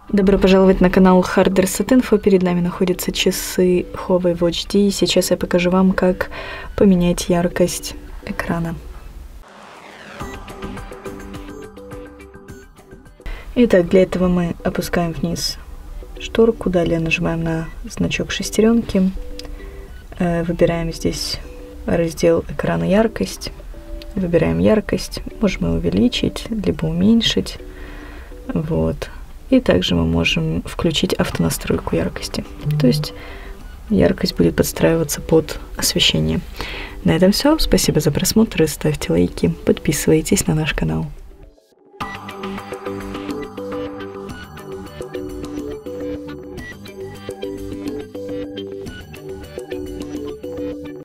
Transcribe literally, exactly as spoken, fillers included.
Добро пожаловать на канал Hard Reset Info. Перед нами находятся часы Huawei Watch ди. Сейчас я покажу вам, как поменять яркость экрана. Итак, для этого мы опускаем вниз шторку, далее нажимаем на значок шестеренки, выбираем здесь раздел экрана яркость, выбираем яркость, можем ее увеличить, либо уменьшить, вот. И также мы можем включить автонастройку яркости, то есть яркость будет подстраиваться под освещение. На этом все. Спасибо за просмотр, ставьте лайки, подписывайтесь на наш канал.